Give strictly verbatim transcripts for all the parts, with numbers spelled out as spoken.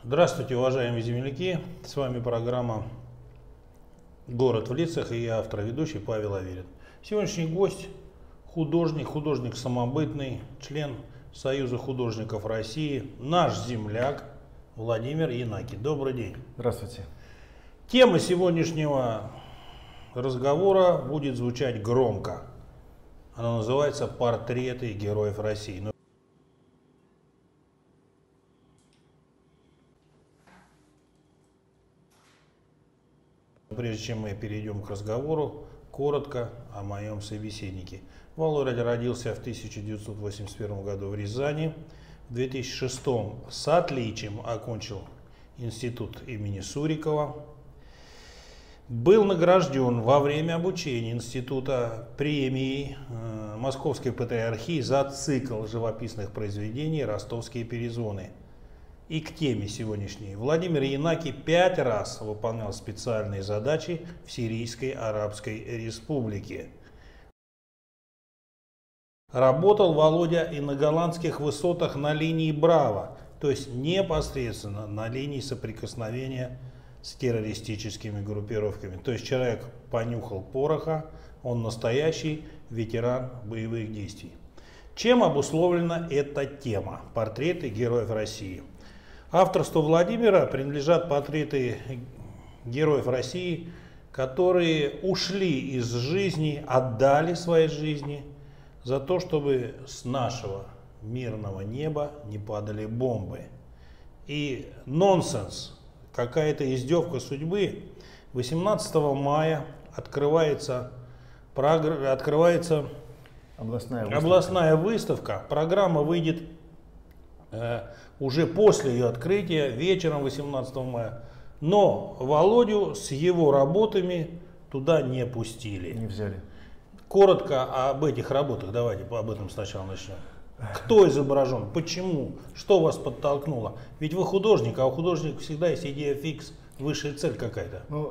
Здравствуйте, уважаемые земляки! С вами программа «Город в лицах» и я, автор и ведущий Павел Аверин. Сегодняшний гость – художник, художник самобытный, член Союза художников России, наш земляк Владимир Янакий. Добрый день! Здравствуйте! Тема сегодняшнего разговора будет звучать громко. Она называется «Портреты героев России». Прежде чем мы перейдем к разговору, коротко о моем собеседнике. Володя родился в тысяча девятьсот восемьдесят первом году в Рязани. В две тысячи шестом с отличием окончил институт имени Сурикова. Был награжден во время обучения института премией э, Московской Патриархии за цикл живописных произведений «Ростовские перезвоны». И к теме сегодняшней. Владимир Янакий пять раз выполнял специальные задачи в Сирийской Арабской Республике. Работал Володя и на голландских высотах на линии Браво, то есть непосредственно на линии соприкосновения с террористическими группировками. То есть человек понюхал пороха, он настоящий ветеран боевых действий. Чем обусловлена эта тема? Портреты героев России. Авторству Владимира принадлежат портреты героев России, которые ушли из жизни, отдали свои жизни за то, чтобы с нашего мирного неба не падали бомбы. И нонсенс, какая-то издевка судьбы. восемнадцатого мая открывается, открывается областная выставка. областная выставка. Программа выйдет э, уже после ее открытия, вечером восемнадцатого мая. Но Володю с его работами туда не пустили. Не взяли. Коротко об этих работах, давайте об этом сначала начнем. Кто изображен, почему, что вас подтолкнуло? Ведь вы художник, а у художника всегда есть идея фикс, высшая цель какая-то. Ну,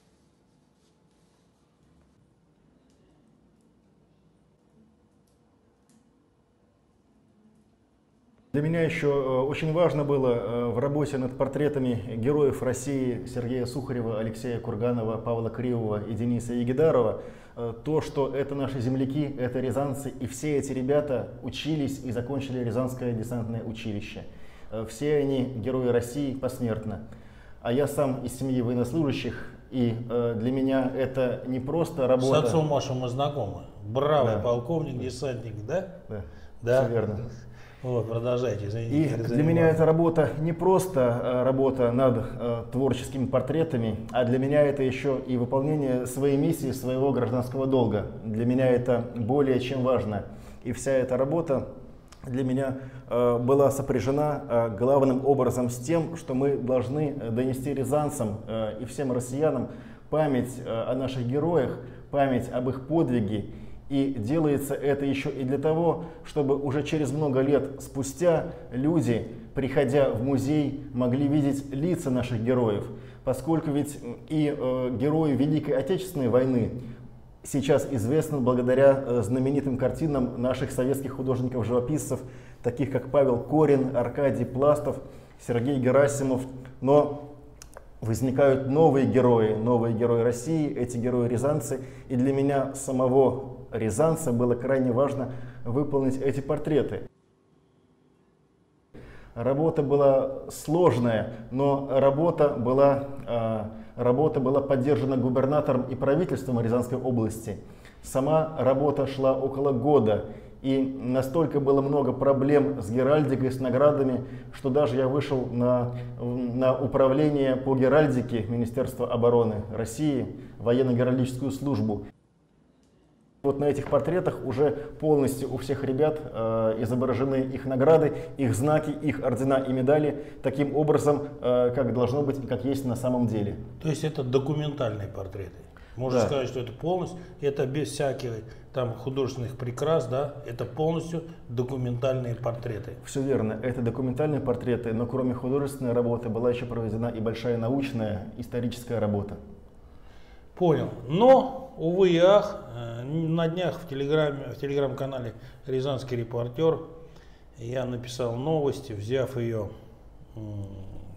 для меня еще очень важно было в работе над портретами героев России Сергея Сухарева, Алексея Курганова, Павла Кривого и Дениса Егидарова то, что это наши земляки, это рязанцы, и все эти ребята учились и закончили Рязанское десантное училище. Все они герои России посмертно. А я сам из семьи военнослужащих, и для меня это не просто работа. С отцом вашим мы знакомы. Бравый да. полковник, десантник, да? Да, да? Все верно. Вот, продолжайте, извините. И для меня эта работа не просто работа над э, творческими портретами, а для меня это еще и выполнение своей миссии, своего гражданского долга. Для меня это более чем важно. И вся эта работа для меня э, была сопряжена э, главным образом с тем, что мы должны донести рязанцам э, и всем россиянам память э, о наших героях, память об их подвиге. И делается это еще и для того, чтобы уже через много лет спустя люди, приходя в музей, могли видеть лица наших героев. Поскольку ведь и э, герои Великой Отечественной войны сейчас известны благодаря э, знаменитым картинам наших советских художников-живописцев, таких как Павел Корин, Аркадий Пластов, Сергей Герасимов. Но возникают новые герои, новые герои России, эти герои рязанцы. И для меня самого рязанца было крайне важно выполнить эти портреты. Работа была сложная, но работа была, работа была поддержана губернатором и правительством Рязанской области. Сама работа шла около года, и настолько было много проблем с геральдикой, с наградами, что даже я вышел на, на управление по геральдике Министерства обороны России, военно-геральдическую службу. Вот на этих портретах уже полностью у всех ребят э, изображены их награды, их знаки, их ордена и медали, таким образом, э, как должно быть и как есть на самом деле. То есть это документальные портреты? Можно да. сказать, что это полностью, это без всяких там художественных прикрас, да, это полностью документальные портреты. Все верно, это документальные портреты, но кроме художественной работы была еще проведена и большая научная, историческая работа. Понял. Но, увы и ах, на днях в телеграме, в телеграм-канале «Рязанский репортер» я написал новость, взяв ее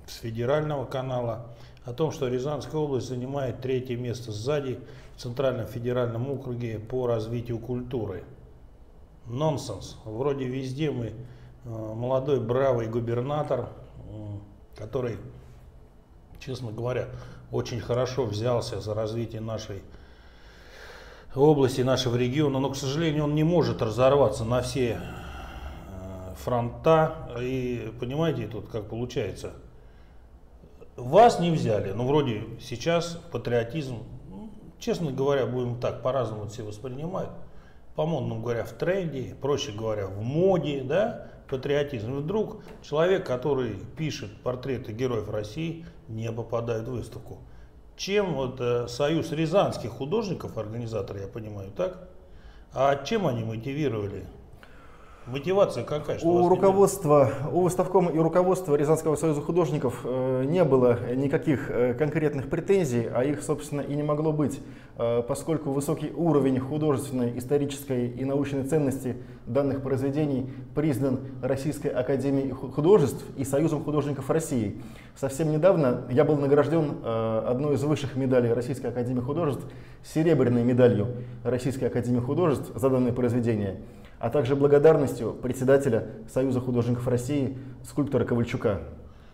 с федерального канала о том, что Рязанская область занимает третье место сзади в Центральном федеральном округе по развитию культуры. Нонсенс. Вроде везде мы молодой бравый губернатор, который, честно говоря, очень хорошо взялся за развитие нашей области, нашего региона, но, к сожалению, он не может разорваться на все фронта. И понимаете, тут как получается, вас не взяли, но вроде сейчас патриотизм, честно говоря, будем так по-разному все воспринимать, по-модному говоря, в тренде, проще говоря, в моде, да, патриотизм. И вдруг человек, который пишет портреты героев России, не попадает в выставку. Чем вот э, Союз рязанских художников, организаторы, я понимаю, так? А чем они мотивировали? Мотивация какая? Что у руководства, у выставкома и руководства Рязанского союза художников э, не было никаких э, конкретных претензий, а их, собственно, и не могло быть, э, поскольку высокий уровень художественной, исторической и научной ценности данных произведений признан Российской академией художеств и Союзом художников России. Совсем недавно я был награжден э, одной из высших медалей Российской академии художеств, серебряной медалью Российской академии художеств за данное произведение, а также благодарностью председателя Союза художников России, скульптора Ковальчука.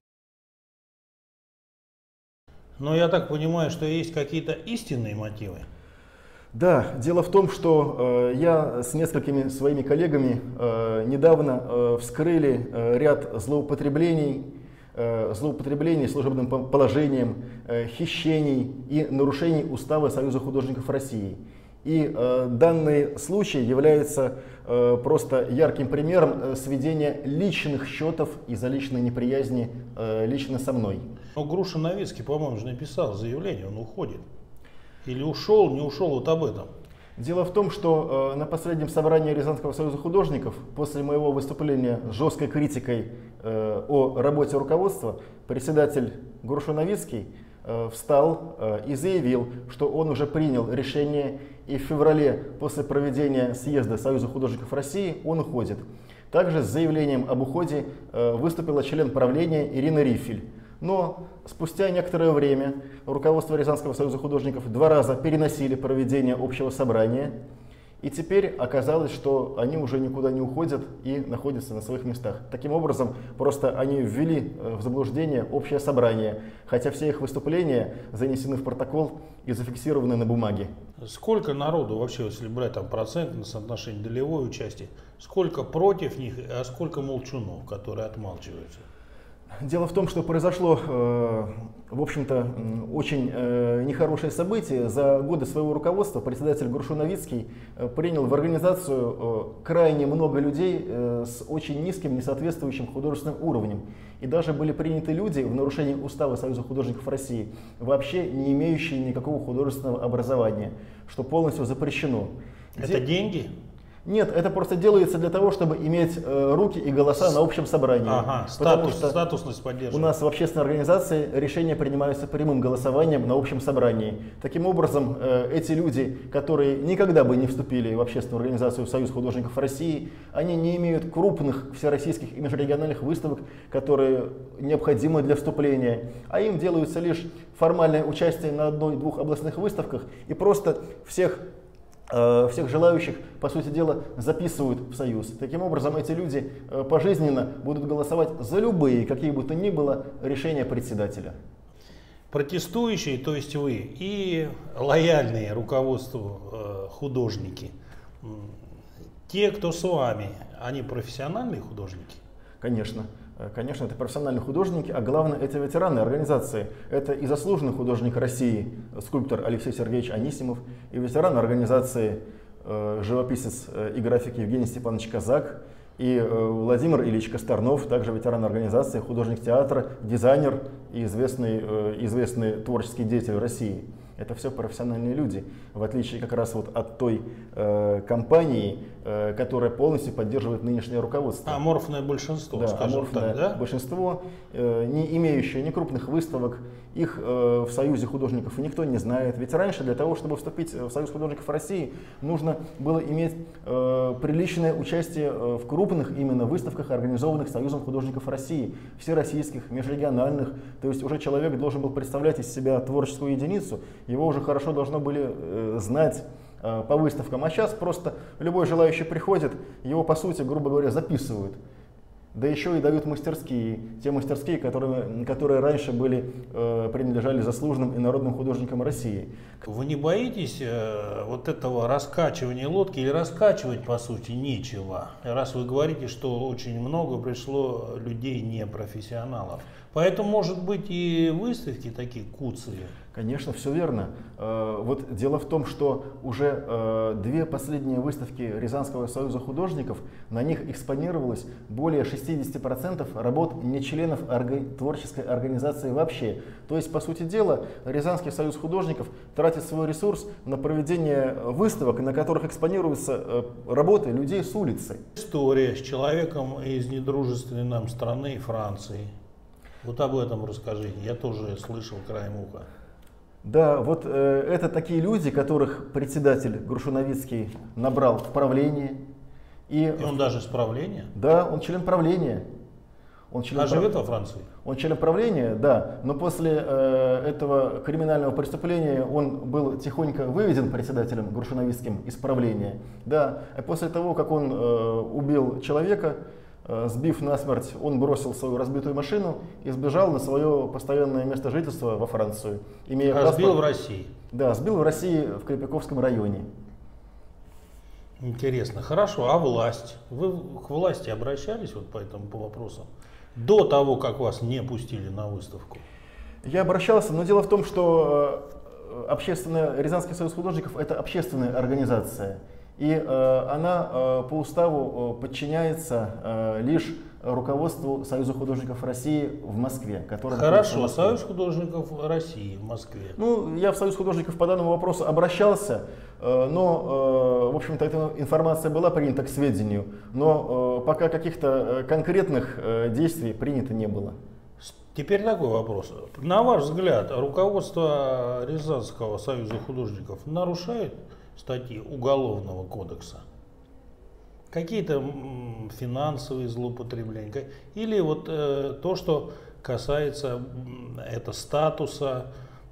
Но я так понимаю, что есть какие-то истинные мотивы? Да, дело в том, что э, я с несколькими своими коллегами э, недавно э, вскрыли э, ряд злоупотреблений, э, злоупотреблений служебным положением, э, хищений и нарушений Устава Союза художников России. И э, данный случай является э, просто ярким примером э, сведения личных счетов из-за личной неприязни э, лично со мной. Но Груша Новицкий, по-моему, же написал заявление, он уходит. Или ушел, не ушел, вот об этом. Дело в том, что э, на последнем собрании Рязанского союза художников, после моего выступления с жесткой критикой э, о работе руководства, председатель Груша Новицкий э, встал э, и заявил, что он уже принял решение, и в феврале после проведения съезда Союза художников России он уходит. Также с заявлением об уходе э, выступила член правления Ирина Рифель. Но спустя некоторое время руководство Рязанского союза художников два раза переносили проведение общего собрания. И теперь оказалось, что они уже никуда не уходят и находятся на своих местах. Таким образом, просто они ввели в заблуждение общее собрание, хотя все их выступления занесены в протокол и зафиксированы на бумаге. Сколько народу вообще, если брать там процентное соотношение долевой участия, сколько против них, а сколько молчунов, которые отмалчиваются? Дело в том, что произошло, э, в общем-то, очень э, нехорошее событие. За годы своего руководства председатель Груша Новицкий э, принял в организацию э, крайне много людей э, с очень низким, несоответствующим художественным уровнем. И даже были приняты люди в нарушении Устава Союза художников России, вообще не имеющие никакого художественного образования, что полностью запрещено. Это Де... деньги? Нет, это просто делается для того, чтобы иметь э, руки и голоса на общем собрании. Ага, статус, что статусность поддерживает. У нас в общественной организации решения принимаются прямым голосованием на общем собрании. Таким образом, э, эти люди, которые никогда бы не вступили в общественную организацию Союз художников России, они не имеют крупных всероссийских и межрегиональных выставок, которые необходимы для вступления, а им делаются лишь формальное участие на одной-двух областных выставках и просто всех всех желающих, по сути дела, записывают в союз. Таким образом, эти люди пожизненно будут голосовать за любые, какие бы то ни было, решения председателя. Протестующие, то есть вы, и лояльные руководству э, художники, те, кто с вами, они профессиональные художники? Конечно. Конечно, это профессиональные художники, а главное, это ветераны организации. Это и заслуженный художник России, скульптор Алексей Сергеевич Анисимов, и ветеран организации, э, живописец э, и график Евгений Степанович Казак, и э, Владимир Ильич Косторнов, также ветеран организации, художник театра, дизайнер и известный, э, известный творческий деятель России. Это все профессиональные люди, в отличие как раз вот от той э, компании, э, которая полностью поддерживает нынешнее руководство. Аморфное большинство, да, скажем аморфное так, да? большинство, э, не имеющее ни крупных выставок, их э, в Союзе художников никто не знает. Ведь раньше для того, чтобы вступить в Союз художников России, нужно было иметь э, приличное участие в крупных именно выставках, организованных Союзом художников России, всероссийских, межрегиональных. То есть уже человек должен был представлять из себя творческую единицу, его уже хорошо должно были э, знать э, по выставкам. А сейчас просто любой желающий приходит, его по сути, грубо говоря, записывают. Да еще и дают мастерские, те мастерские, которые, которые раньше были, э, принадлежали заслуженным и народным художникам России. Вы не боитесь э, вот этого раскачивания лодки или раскачивать по сути нечего, раз вы говорите, что очень много пришло людей непрофессионалов? Поэтому, может быть, и выставки такие куцые? Конечно, все верно. Вот дело в том, что уже две последние выставки Рязанского союза художников, на них экспонировалось более шестидесяти процентов работ не членов творческой организации вообще. То есть, по сути дела, Рязанский союз художников тратит свой ресурс на проведение выставок, на которых экспонируются работы людей с улицы. История с человеком из недружественной нам страны, Франции. Вот об этом расскажите, я тоже слышал краем уха. Да, вот э, это такие люди, которых председатель Грушуновицкий набрал в правление. И, и он даже с правления? Да, он член правления. Он член а прав... живет во Франции? Он член правления, да, но после э, этого криминального преступления он был тихонько выведен председателем Грушуновицким из правления. Да, и после того, как он э, убил человека, сбив насмерть, он бросил свою разбитую машину и сбежал на свое постоянное место жительства во Францию. Имея а паспорт... сбил в России? Да, сбил в России, в Крепяковском районе. Интересно. Хорошо. А власть? Вы к власти обращались вот по этому по вопросам? До того, как вас не пустили на выставку? Я обращался, но дело в том, что общественная, Рязанский союз художников – это общественная организация. И э, она э, по уставу э, подчиняется э, лишь руководству Союза художников России в Москве. Который Хорошо, Москве. Союз художников России в Москве. Ну, я в Союз художников по данному вопросу обращался, э, но, э, в общем-то, эта информация была принята к сведению, но э, пока каких-то конкретных э, действий принято не было. Теперь такой вопрос. На ваш взгляд, руководство Рязанского союза художников нарушает статьи Уголовного кодекса? Какие-то финансовые злоупотребления? Или вот э, то, что касается это статуса,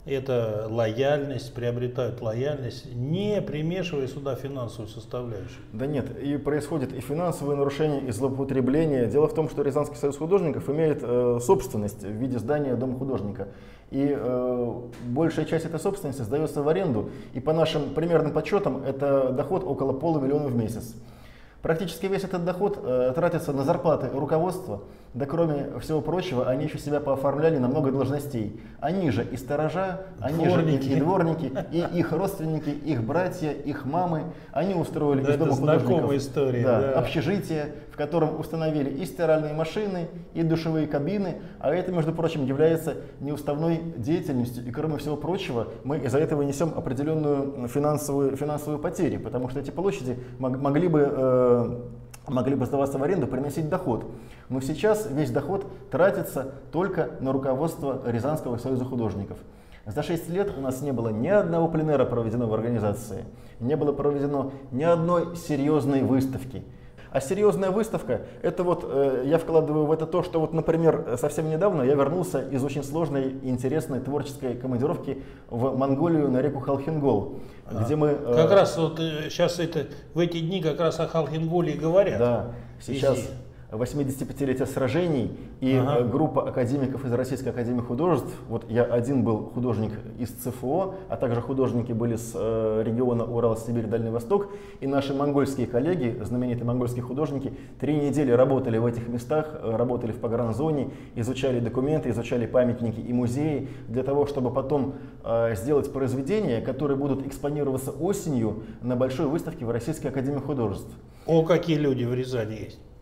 это лояльность, приобретают лояльность, не примешивая сюда финансовую составляющую? Да нет, и происходит и финансовые нарушения, и злоупотребления. Дело в том, что Рязанский союз художников имеет э, собственность в виде здания Дома художника. И э, большая часть этой собственности сдается в аренду. И по нашим примерным подсчетам это доход около полумиллиона в месяц. Практически весь этот доход э, тратится на зарплаты руководства, да кроме всего прочего, они еще себя пооформляли на много должностей. Они же и сторожа, они же и, и дворники, и их родственники, их братья, их мамы. Они устроили да, из Дома художников история, да, да. общежитие, в котором установили и стиральные машины, и душевые кабины. А это, между прочим, является неуставной деятельностью. И кроме всего прочего, мы из-за этого несем определенную финансовую, финансовую потерю, потому что эти площади мог, могли бы... Э, могли бы сдаваться в аренду, приносить доход. Но сейчас весь доход тратится только на руководство Рязанского союза художников. За шесть лет у нас не было ни одного пленэра проведено в организации, не было проведено ни одной серьезной выставки. А серьезная выставка, это вот э, я вкладываю в это то, что вот, например, совсем недавно я вернулся из очень сложной и интересной творческой командировки в Монголию на реку Халхингол, а, где мы... Э, как раз вот сейчас это, в эти дни как раз о Халхинголе говорят. Да, сейчас восьмидесятипятилетие сражений, и ага. группа академиков из Российской академии художеств, вот я один был художник из ЦФО, а также художники были с э, региона Урал, Сибирь, Дальний Восток, и наши монгольские коллеги, знаменитые монгольские художники, три недели работали в этих местах, работали в погранзоне, изучали документы, изучали памятники и музеи, для того, чтобы потом э, сделать произведения, которые будут экспонироваться осенью на большой выставке в Российской академии художеств. О, какие люди в Рязани есть!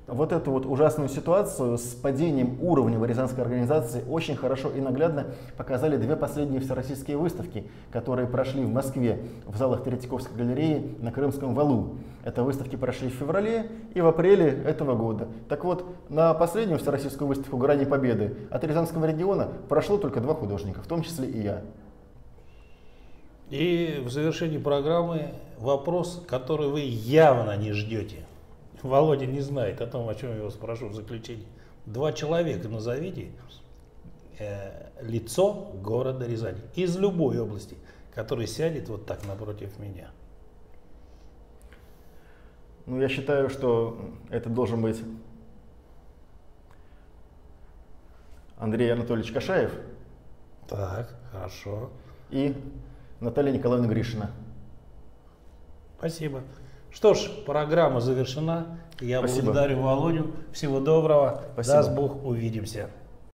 Вот эту вот ужасную ситуацию с падением уровня в Рязанской организации очень хорошо и наглядно показали две последние всероссийские выставки, которые прошли в Москве в залах Третьяковской галереи на Крымском валу. Это выставки прошли в феврале и в апреле этого года. Так вот, на последнюю всероссийскую выставку «Грани Победы» от Рязанского региона прошло только два художника, в том числе и я. И в завершении программы вопрос, который вы явно не ждете. Володя не знает о том, о чем я его спрошу в заключении. Два человека назовите э, лицо города Рязани из любой области, который сядет вот так напротив меня. Ну, я считаю, что это должен быть Андрей Анатольевич Кашаев. Так, хорошо. И Наталья Николаевна Гришина. Спасибо. Что ж, программа завершена. Я Спасибо. благодарю Володю. Всего доброго. Спасибо. Даст Бог, увидимся.